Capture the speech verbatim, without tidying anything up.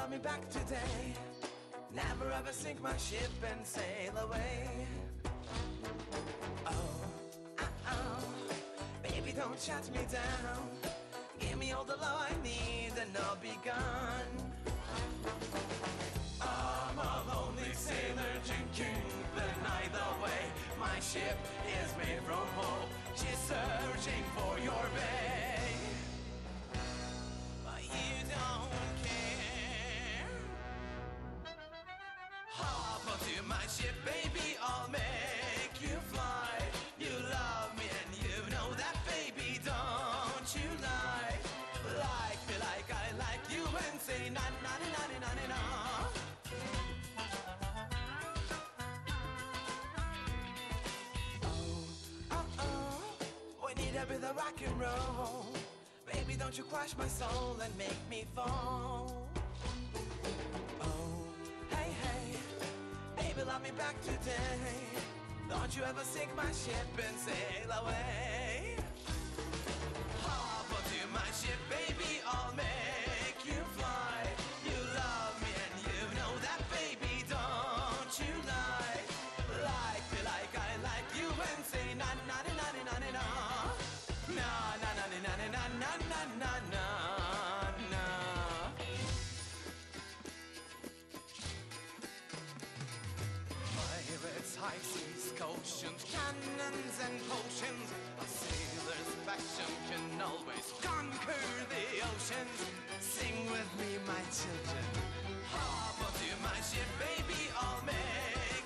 love me back today. Never ever sink my ship and sail away. Oh, uh oh, baby, don't shut me down. Give me all the love I need and I'll be gone. I'm a lonely sailor drinking the night away. My ship is made from hope. She's searching for your bay, but you don't care. Hop onto my ship, baby, I'll make you fly. You love me and you know that, baby, don't you lie. Like me like I like you and say na na na na na na na. A bit of rock and roll. Baby, don't you crush my soul and make me fall. Oh, hey, hey, baby, love me back today. Don't you ever sink my ship and sail away. Hop onto my ship, baby, I'll make you fly. You love me and you know that, baby, don't you lie. Like me like I like you and say na na na na na na na. Na na na na na na na na na na na. Pirates, high seas, oceans, cannons and potions. A sailor's passion can always conquer the oceans. Sing with me, my children. Hop onto my ship, baby, I'll make